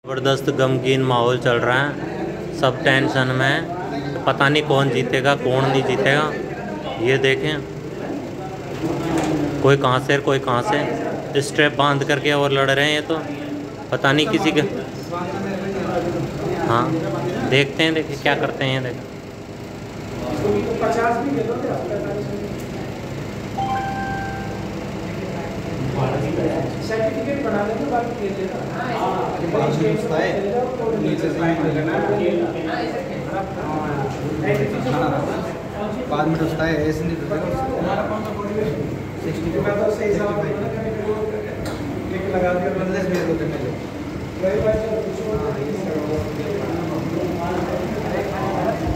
ज़बरदस्त गमगीन माहौल चल रहा है, सब टेंशन में, पता नहीं कौन जीतेगा कौन नहीं जीतेगा। ये देखें, कोई कहाँ से कोई कहाँ से स्ट्रेप बांध करके और लड़ रहे हैं। ये तो पता नहीं किसी के। हाँ देखते हैं, देखिए क्या करते हैं। देखिए सर्टिफिकेट बना लेंगे, बाकी दे देना। बाद में डूबता है, ऐसे नहीं डूबेगा। लगा दिया बंदे भी होते हैं।